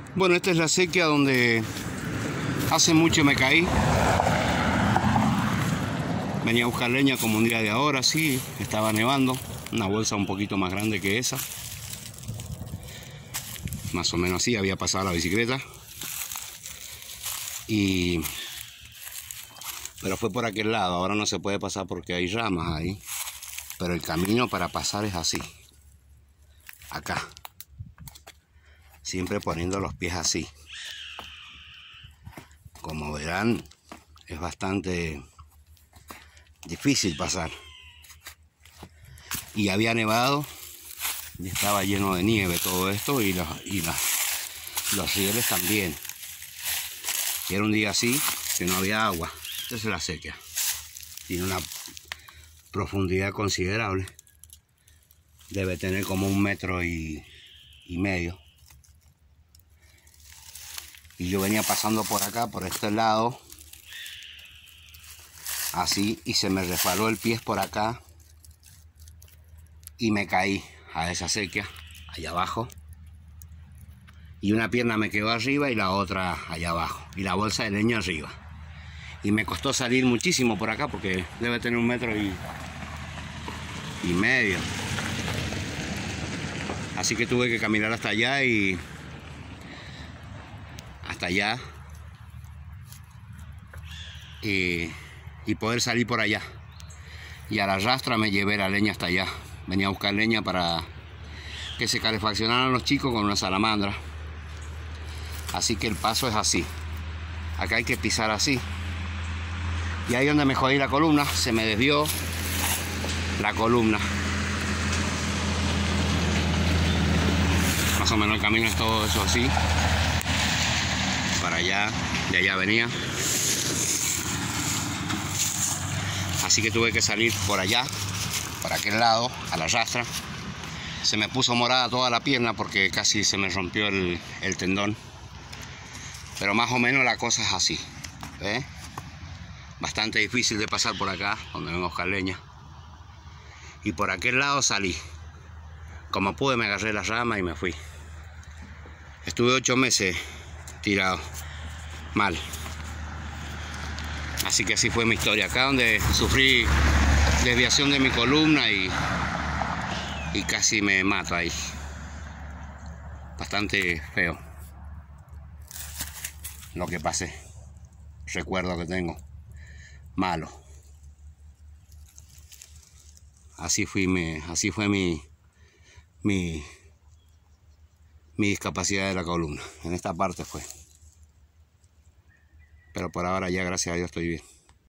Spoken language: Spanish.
Bueno, esta es la sequía donde hace mucho me caí. Venía a buscar leña como un día de ahora, sí, estaba nevando. Una bolsa un poquito más grande que esa. Más o menos así, había pasado la bicicleta. Pero fue por aquel lado, ahora no se puede pasar porque hay ramas ahí. Pero el camino para pasar es así. Acá. Siempre poniendo los pies así. Como verán, es bastante difícil pasar. Y había nevado y estaba lleno de nieve todo esto y los rieles también. Y era un día así que no había agua. Esta es la sequía. Tiene una profundidad considerable. Debe tener como 1,5 metros. Y yo venía pasando por acá, por este lado, así, y se me resbaló el pie por acá y me caí a esa sequía, allá abajo. Y una pierna me quedó arriba y la otra allá abajo, y la bolsa de leña arriba. Y me costó salir muchísimo por acá porque debe tener 1,5 metros. Así que tuve que caminar hasta allá y poder salir por allá. Y a la rastra me llevé la leña hasta allá. Venía a buscar leña para que se calefaccionaran los chicos con una salamandra. Así que el paso es así. Acá hay que pisar así. Y ahí donde me jodí la columna, se me desvió la columna. Más o menos el camino es todo eso así. Para allá, de allá venía. Así que tuve que salir por allá, por aquel lado, a la rastra. Se me puso morada toda la pierna porque casi se me rompió el tendón. Pero más o menos la cosa es así. ¿Ve? Bastante difícil de pasar por acá, donde vengo a buscar leña. Y por aquel lado salí. Como pude me agarré la rama y me fui. Estuve 8 meses tirado. Mal. Así que así fue mi historia. Acá donde sufrí desviación de mi columna y casi me mato ahí. Bastante feo lo que pasé. Recuerdo que tengo. Malo. Así fue mi discapacidad de la columna. En esta parte fue. Pero por ahora ya, gracias a Dios, estoy bien.